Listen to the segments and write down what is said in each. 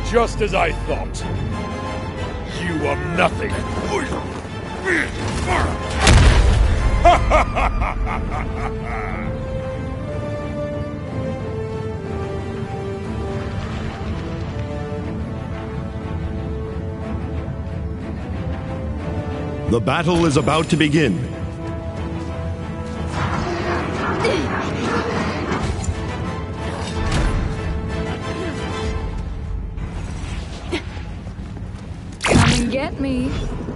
Just as I thought. You are nothing. The battle is about to begin. Come and get me.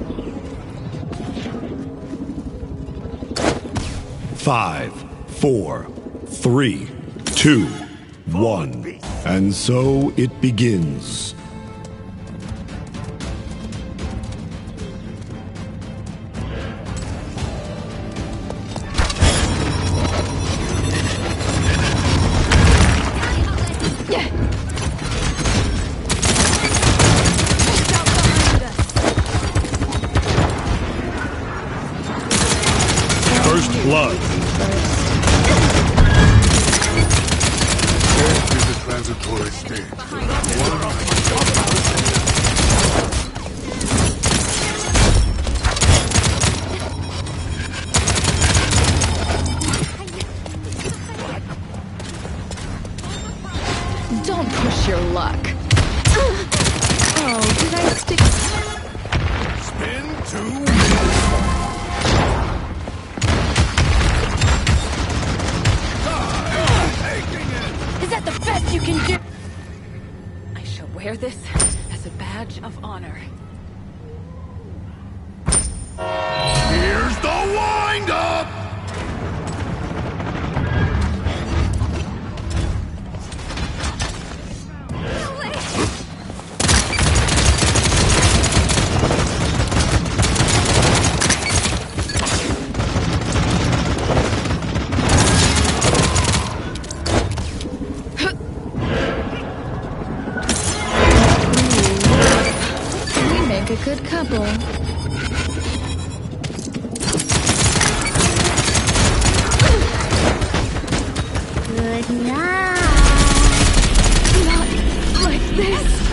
5, 4, 3, 2, 1. And so it begins. First blood. Death is a transitory state. Don't push your luck. Oh, did I stick? Spin to Is that the best you can do? I shall wear this as a badge of honor. Here's the wind-up! We make a good couple. Good night. Not like this.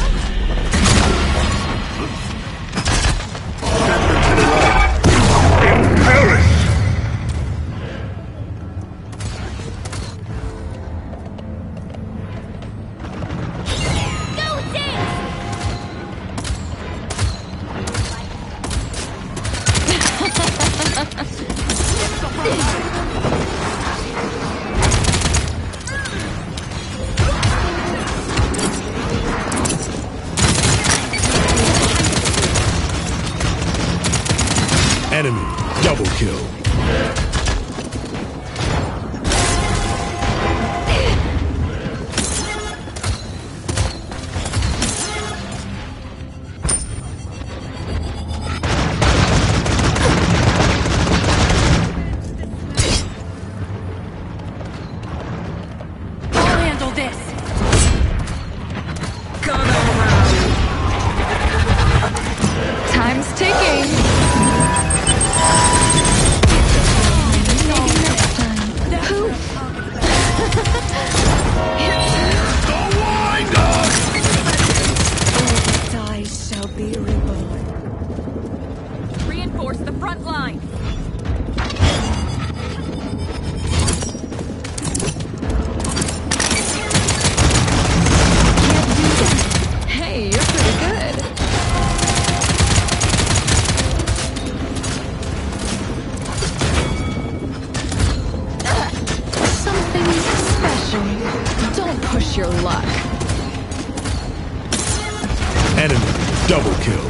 Perish! Enemy double kill. I'll handle this. Time's ticking. Maybe next time. Poof. The wind-up! Die shall be reborn. Reinforce the front line. Hey, you're pretty good. Something special. Don't push your luck. Enemy double kill.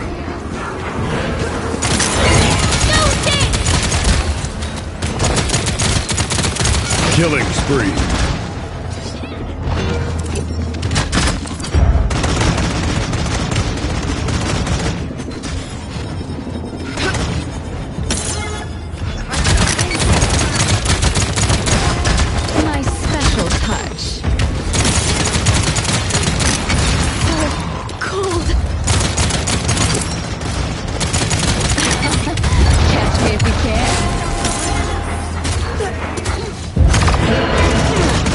Killing spree. My special touch. So cold. Catch me if you can.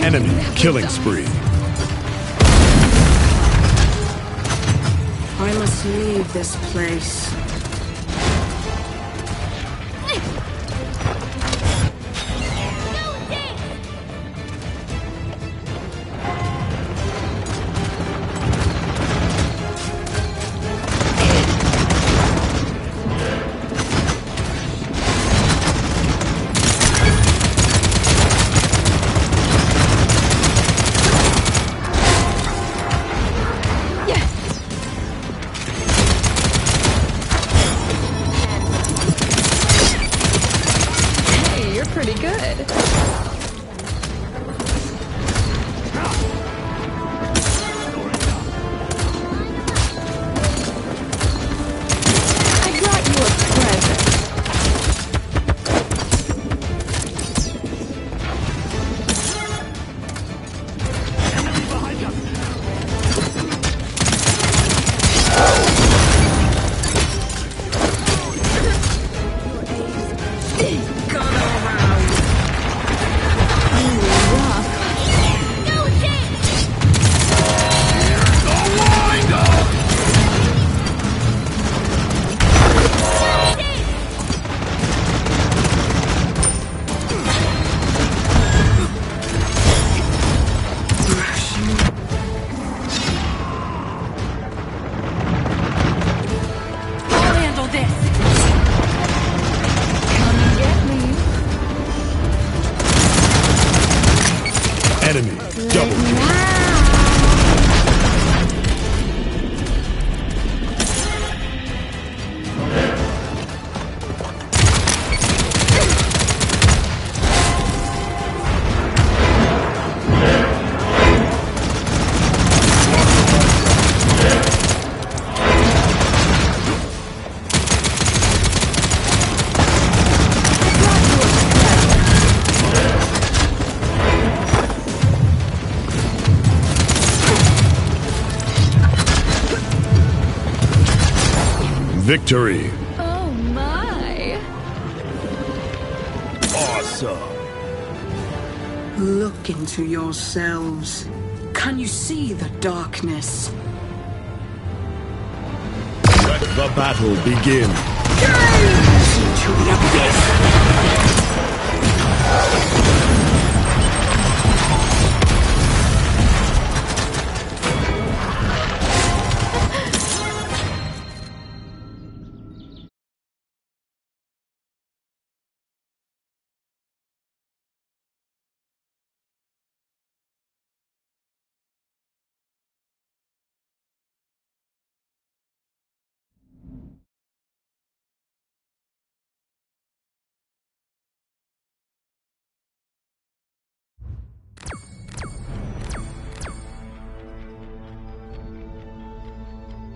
Enemy killing spree. I must leave this place. Pretty good. I brought you a present. Enemy double kill. Victory. Oh my. Awesome. Look into yourselves. Can you see the darkness? Let the battle begin. Into the abyss!